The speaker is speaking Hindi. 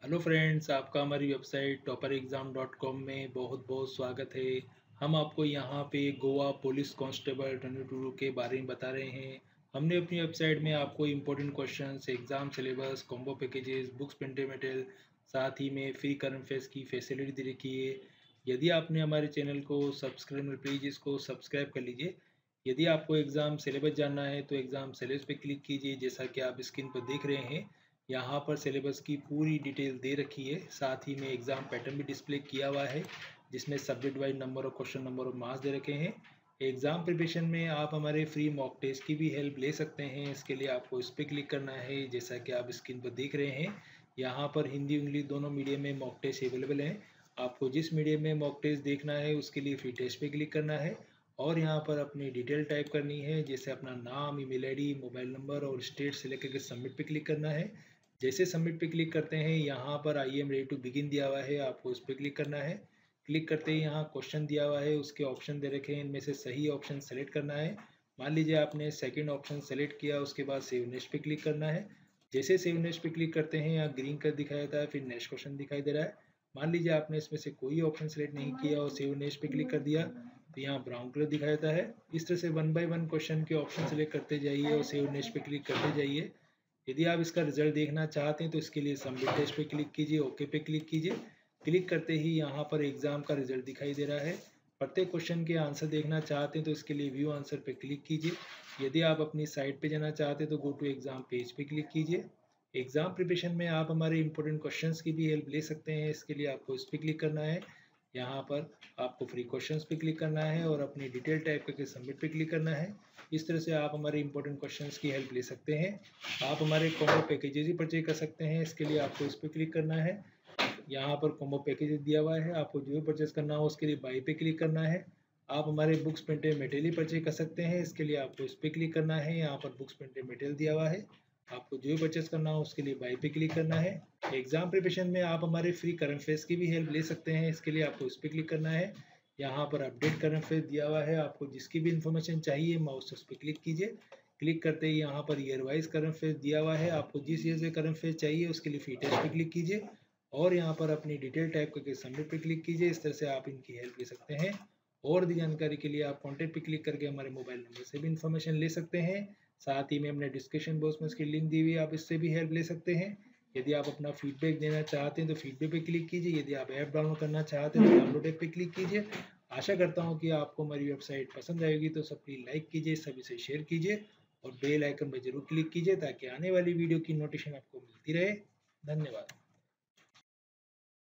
हेलो फ्रेंड्स, आपका हमारी वेबसाइट topperexam.com में बहुत बहुत स्वागत है। हम आपको यहाँ पे गोवा पुलिस कांस्टेबल 2022 के बारे में बता रहे हैं। हमने अपनी वेबसाइट में आपको important questions, exam syllabus, combo packages, books, printed material, साथ ही में फ्री करंट अफेयर्स की फैसिलिटी दे रखी है। यदि आपने हमारे चैनल को सब्सक्राइब प्लीज़ इसको सब्सक्राइब कर लीजिए। यदि आपको एग्ज़ाम सिलेबस जानना है तो एग्ज़ाम सिलेबस पे क्लिक कीजिए। जैसा कि आप स्क्रीन पर देख रहे हैं, यहाँ पर सिलेबस की पूरी डिटेल दे रखी है। साथ ही में एग्ज़ाम पैटर्न भी डिस्प्ले किया हुआ है, जिसमें subject wise number of question, number of marks दे रखे हैं। एग्ज़ाम प्रिपरेशन में आप हमारे फ्री मॉक टेस्ट की भी हेल्प ले सकते हैं। इसके लिए आपको इस पर क्लिक करना है। जैसा कि आप स्क्रीन पर देख रहे हैं, यहाँ पर हिंदी इंग्लिश दोनों मीडियम में मॉक टेस्ट अवेलेबल हैं। आपको जिस मीडियम में मॉक टेस्ट देखना है उसके लिए फ्री टेस्ट पे क्लिक करना है और यहाँ पर अपनी डिटेल टाइप करनी है, जैसे अपना नाम, ईमेल आईडी, मोबाइल नंबर और स्टेट सेलेक्ट करके सबमिट पे क्लिक करना है। जैसे सबमिट पे क्लिक करते हैं, यहाँ पर I am ready to begin दिया हुआ है, आपको उस पर क्लिक करना है। क्लिक करते ही यहाँ क्वेश्चन दिया हुआ है, उसके ऑप्शन दे रखे हैं, इनमें से सही ऑप्शन सेलेक्ट करना है। मान लीजिए आपने सेकंड ऑप्शन सेलेक्ट किया, उसके बाद सेव नेक्स्ट पे क्लिक करना है। जैसे सेव नेक्स्ट पे क्लिक करते हैं, यहाँ ग्रीन कलर दिखाई देता है, फिर नेक्स्ट क्वेश्चन दिखाई दे रहा है। मान लीजिए आपने इसमें से कोई ऑप्शन सेलेक्ट नहीं किया और सेव नेक्स्ट पे क्लिक कर दिया, तो यहाँ ब्राउन कलर दिखाई देता है। इस तरह से वन बाय वन क्वेश्चन के ऑप्शन सेलेक्ट करते जाइए और सेव नेक्स्ट पे क्लिक करते जाइए। यदि आप इसका रिजल्ट देखना चाहते हैं तो इसके लिए सबमिट टेस्ट पे क्लिक कीजिए, ओके पे क्लिक कीजिए। क्लिक करते ही यहाँ पर एग्जाम का रिजल्ट दिखाई दे रहा है। प्रत्येक क्वेश्चन के आंसर देखना चाहते हैं तो इसके लिए व्यू आंसर पे क्लिक कीजिए। यदि आप अपनी साइट पे जाना चाहते हैं तो गो टू एग्जाम पेज पे क्लिक कीजिए। एग्जाम प्रिपरेशन में आप हमारे इंपॉर्टेंट क्वेश्चंस की भी हेल्प ले सकते हैं। इसके लिए आपको इस पर क्लिक करना है। यहाँ पर आपको फ्री क्वेश्चंस पे क्लिक करना है और अपनी डिटेल टाइप करके सबमिट पे क्लिक करना है। इस तरह से आप हमारे इंपॉर्टेंट क्वेश्चंस की हेल्प ले सकते हैं। आप हमारे कॉम्बो पैकेजेस ही परचेज कर सकते हैं। इसके लिए आपको इस पर क्लिक करना है। यहाँ पर कॉम्बो पैकेज दिया हुआ है, आपको जो भी परचेज करना हो उसके लिए बाई पे क्लिक करना है। आप हमारे बुक्स प्रिंटेड मटेरियल ही परचेज कर सकते हैं। इसके लिए आपको इस पर क्लिक करना है। यहाँ पर बुक्स प्रिंटेड मटेरियल दिया हुआ है, आपको जो भी परचेज करना हो उसके लिए बाई पे क्लिक करना है। एग्जाम प्रिपरेशन में आप हमारे फ्री करंट अफेयर्स की भी हेल्प ले सकते हैं। इसके लिए आपको इस पर क्लिक करना है। यहाँ पर अपडेट करंट अफेयर्स दिया हुआ है, आपको जिसकी भी इंफॉर्मेशन चाहिए माउस उस पर क्लिक कीजिए। क्लिक करते ही यहाँ per year wise current affairs दिया हुआ है, आपको जिस ईयर से करंट अफेयर्स चाहिए उसके लिए फ्री टेस्ट पे क्लिक कीजिए और यहाँ पर अपनी डिटेल टाइप करके सबमिट पे क्लिक कीजिए। इस तरह से आप इनकी हेल्प ले सकते हैं। और भी जानकारी के लिए आप कॉन्टैक्ट पे क्लिक करके हमारे मोबाइल नंबर से भी इन्फॉर्मेशन ले सकते हैं। साथ ही में हमने डिस्क्रिप्शन बॉक्स में उसकी लिंक दी हुई है, आप इससे भी हेल्प ले सकते हैं। यदि आप अपना फीडबैक देना चाहते हैं तो फीडबैक पे क्लिक कीजिए। यदि आप ऐप डाउनलोड करना चाहते हैं तो डाउनलोड ऐप पे क्लिक कीजिए। आशा करता हूँ कि आपको हमारी वेबसाइट पसंद आएगी, तो सब प्लीज लाइक कीजिए, सभी से शेयर कीजिए और बेल आइकन पर जरूर क्लिक कीजिए ताकि आने वाली वीडियो की नोटिफिकेशन आपको मिलती रहे। धन्यवाद।